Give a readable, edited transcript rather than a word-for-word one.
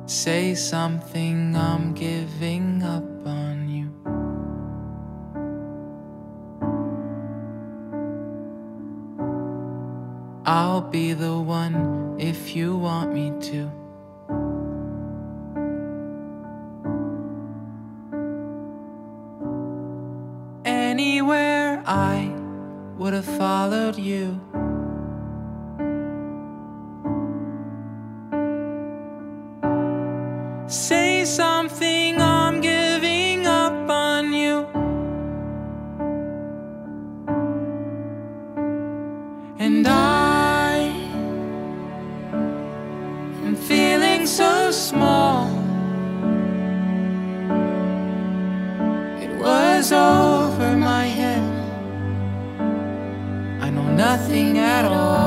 Say something, I'm giving up on you. I'll be the one if you want me to. Anywhere I would have followed you. Say something, I'm giving up on you. And I am feeling so small. It was over my head. I know nothing at all.